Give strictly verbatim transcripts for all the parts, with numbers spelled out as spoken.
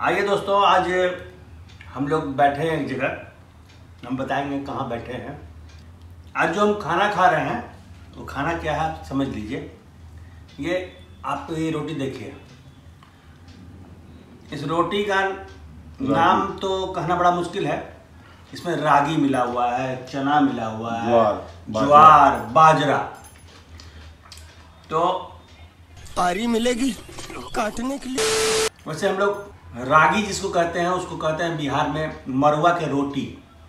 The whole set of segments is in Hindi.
आइए दोस्तों, आज हम लोग बैठे हैं एक जगह, हम बताएंगे कहाँ बैठे हैं। आज जो हम खाना खा रहे हैं वो खाना क्या है आप समझ लीजिए। ये आप ये रोटी देखिए, इस रोटी का नाम तो कहना बड़ा मुश्किल है। इसमें रागी मिला हुआ है, चना मिला हुआ है, ज्वार, बाजरा। तो आरी मिलेगी काटने के लिए। वैसे हम लोग रागी जिसको कहते हैं उसको कहते हैं बिहार में मरुआ के रोटी,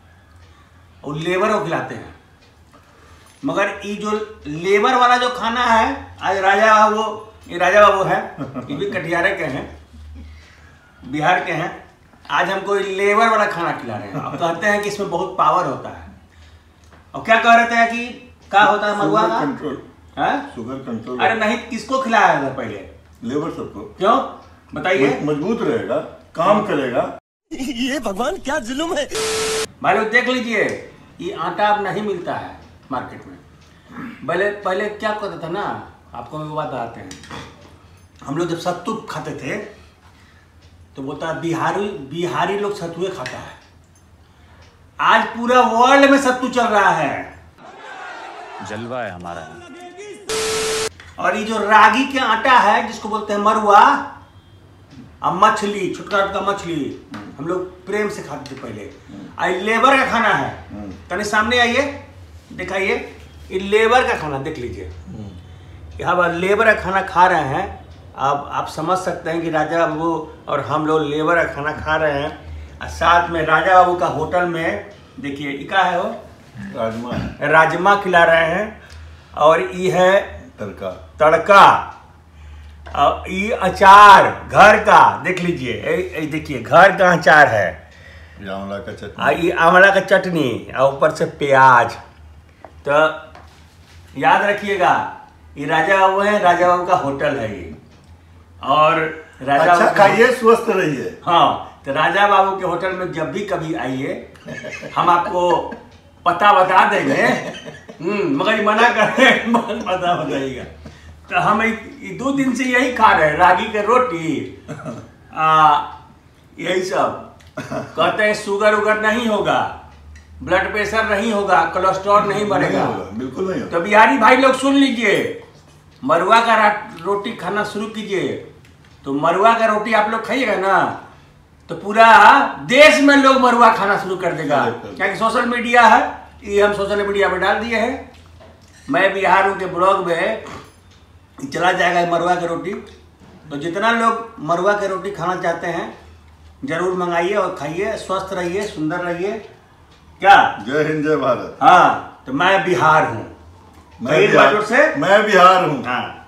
और लेबर को खिलाते हैं। मगर ये जो लेबर वाला जो खाना है, आज राजा बाबू ये राजा बाबू है, ये भी कटिहार के हैं, बिहार के हैं। आज हमको लेबर वाला खाना खिला रहे हैं। अब कहते हैं कि इसमें बहुत पावर होता है। और क्या कह रहे थे कि क्या होता है मरुआ का कंट्रोल, शुगर कंट्रोल। अरे नहीं, किसको खिलाया था पहले? लेबर सबको। क्यों बताइए? मजबूत रहेगा, काम करेगा। ये भगवान क्या जुल्म है। भाई लोग देख लीजिए, ये आटा अब नहीं मिलता है मार्केट में। पहले पहले क्या करता था ना, आपको मैं बात बताते हैं। हम लोग जब सत्तू खाते थे तो बोलता है बिहारी बिहारी लोग सत्तुए खाता है। आज पूरा वर्ल्ड में सत्तू चल रहा है, जलवा है हमारा। और ये जो रागी के आटा है जिसको बोलते हैं मरुआ, अब मछली, छुटका का मछली हम लोग प्रेम से खाते थे पहले। आई लेबर का खाना है। तने सामने आइए, दिखाइए, ये लेबर का खाना देख लीजिए। यहाँ पर लेबर का खाना खा रहे हैं। अब आप समझ सकते हैं कि राजा बाबू और हम लोग लेबर का खाना खा रहे हैं। और साथ में राजा बाबू का होटल में देखिए क्या है, वो राजमा राजमा खिला रहे हैं, और ये है तड़का तड़का, और ये अचार घर का देख लीजिए। देखिए घर का अचार है, ये आंवला का चटनी, और ये आंवला का चटनी, और ऊपर से प्याज। तो याद रखिएगा, ये राजा बाबू है, राजा बाबू का होटल है ये। और राजा अच्छा खाइए, स्वस्थ रहिए। हाँ, तो राजा बाबू के होटल में जब भी कभी आइए हम आपको पता बता देंगे। हम्म मगर मना करें पता बताइएगा। तो हम दो दिन से यही खा रहे हैं, रागी के रोटी, आ, यही सब। कहते हैं शुगर उगर नहीं होगा, ब्लड प्रेशर नहीं होगा, कोलेस्ट्रॉल नहीं बढ़ेगा। बिल्कुल नहीं होगा। तो बिहारी भाई लोग सुन लीजिए, मरुआ का रोटी खाना शुरू कीजिए। तो मरुआ का रोटी आप लोग खाइएगा ना, तो पूरा देश में लोग मरुआ खाना शुरू कर देगा। क्या कि सोशल मीडिया है, ये हम सोशल मीडिया पे डाल दिए हैं। मैं बिहार के ब्लॉग में चला जाएगा मरुआ की रोटी। तो जितना लोग मरुआ की रोटी खाना चाहते हैं जरूर मंगाइए और खाइए, स्वस्थ रहिए, सुंदर रहिए। क्या? जय हिंद, जय भारत। हाँ, तो मैं बिहार हूँ, मैं बिहार, से मैं बिहार हूँ। हाँ।